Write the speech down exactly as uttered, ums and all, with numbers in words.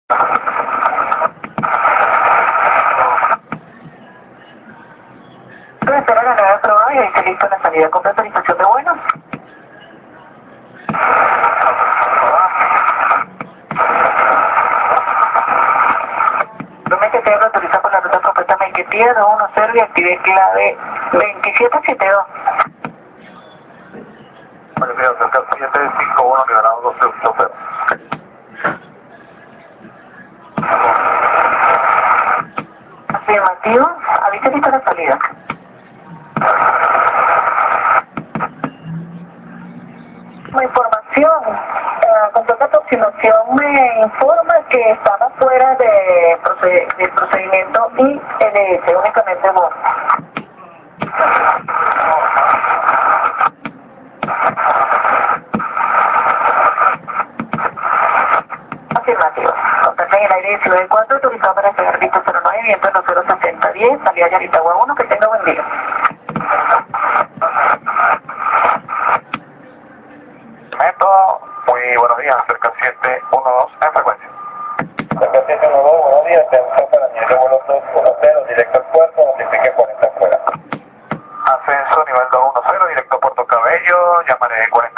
Espera la nueva prueba y ahí está listo la salida con autorización de vuelo. Promete que autoriza con la ruta completamente tierra uno cero y active clave veintisiete setenta y dos. Vale, mira, cerca siete cinco uno, liberado dos cero cero. Afirmativo, avisa lista la salida. Como información, eh, con toda aproximación me informa que estaba fuera de proced del procedimiento I L S, únicamente vos. Afirmativo. Contacto en el aire diecinueve cuatro, autorizado para pegar visto cero nueve, viento en cero sesenta diez, salida Yaritagua uno, que tenga buen día. Método, muy buenos días, cerca siete uno dos en frecuencia. Cerca siete uno dos, buenos días, atención para nivel de vuelo dos uno cero, directo al puerto, notifique cuarenta afuera. Ascenso nivel dos uno cero, directo a Puerto Cabello, llamaré cuarenta.